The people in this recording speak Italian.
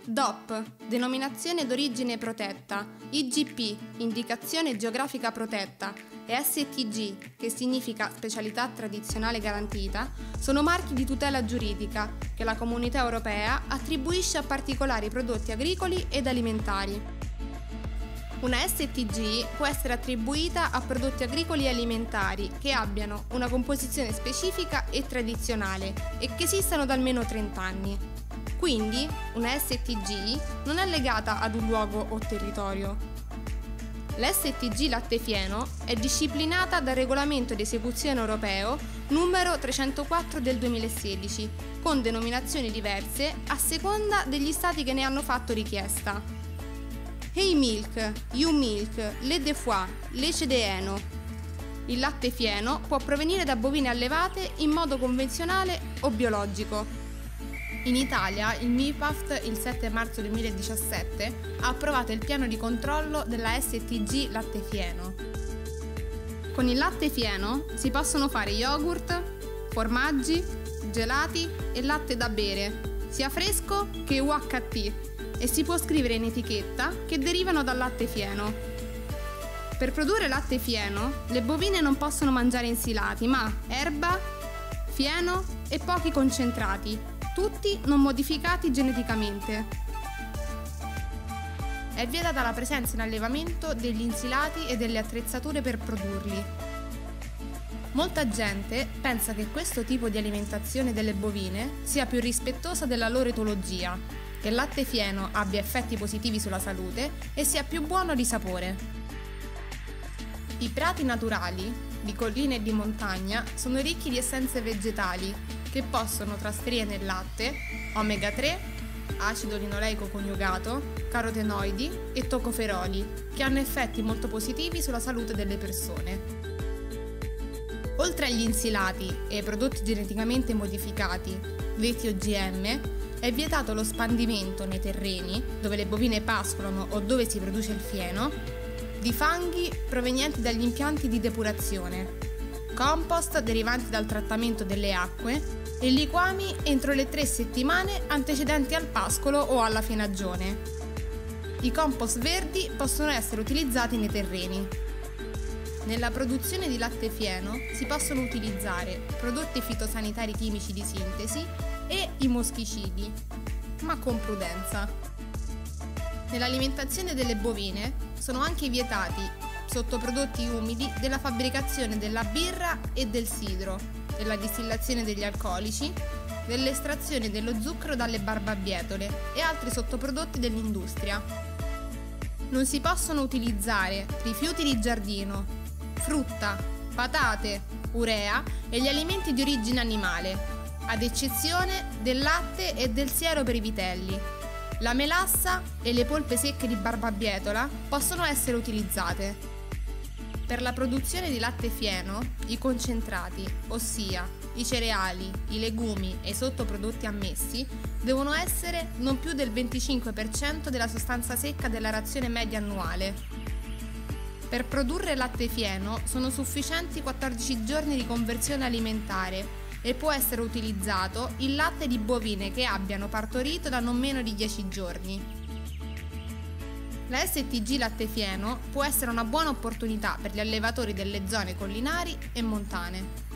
DOP, denominazione d'origine protetta, IGP, indicazione geografica protetta, e STG, che significa specialità tradizionale garantita, sono marchi di tutela giuridica che la Comunità Europea attribuisce a particolari prodotti agricoli ed alimentari. Una STG può essere attribuita a prodotti agricoli e alimentari che abbiano una composizione specifica e tradizionale e che esistano da almeno 30 anni. Quindi, una STG non è legata ad un luogo o territorio. L'STG latte-fieno è disciplinata dal Regolamento di esecuzione europeo numero 304 del 2016, con denominazioni diverse a seconda degli stati che ne hanno fatto richiesta. Milk, U-Milk, lait de foie, lece de heno. Il latte fieno può provenire da bovine allevate in modo convenzionale o biologico. In Italia il MIPAFT il 7 marzo 2017 ha approvato il piano di controllo della STG latte fieno. Con il latte fieno si possono fare yogurt, formaggi, gelati e latte da bere, sia fresco che UHT, e si può scrivere in etichetta che derivano dal latte fieno. Per produrre latte fieno, le bovine non possono mangiare insilati, ma erba, fieno e pochi concentrati, tutti non modificati geneticamente. È vietata la presenza in allevamento degli insilati e delle attrezzature per produrli. Molta gente pensa che questo tipo di alimentazione delle bovine sia più rispettosa della loro etologia, che il latte fieno abbia effetti positivi sulla salute e sia più buono di sapore. I prati naturali, di collina e di montagna, sono ricchi di essenze vegetali che possono trasferire nel latte omega 3, acido linoleico coniugato, carotenoidi e tocoferoli, che hanno effetti molto positivi sulla salute delle persone. Oltre agli insilati e ai prodotti geneticamente modificati, detti OGM, è vietato lo spandimento nei terreni, dove le bovine pascolano o dove si produce il fieno, di fanghi provenienti dagli impianti di depurazione, compost derivanti dal trattamento delle acque e liquami entro le 3 settimane antecedenti al pascolo o alla fienagione. I compost verdi possono essere utilizzati nei terreni. Nella produzione di latte fieno si possono utilizzare prodotti fitosanitari chimici di sintesi e i moschicidi, ma con prudenza. Nell'alimentazione delle bovine sono anche vietati sottoprodotti umidi della fabbricazione della birra e del sidro, della distillazione degli alcolici, dell'estrazione dello zucchero dalle barbabietole e altri sottoprodotti dell'industria. Non si possono utilizzare rifiuti di giardino, frutta, patate, urea e gli alimenti di origine animale, ad eccezione del latte e del siero per i vitelli. La melassa e le polpe secche di barbabietola possono essere utilizzate. Per la produzione di latte fieno, i concentrati, ossia i cereali, i legumi e i sottoprodotti ammessi, devono essere non più del 25% della sostanza secca della razione media annuale. Per produrre latte fieno sono sufficienti 14 giorni di conversione alimentare e può essere utilizzato il latte di bovine che abbiano partorito da non meno di 10 giorni. La STG latte fieno può essere una buona opportunità per gli allevatori delle zone collinari e montane.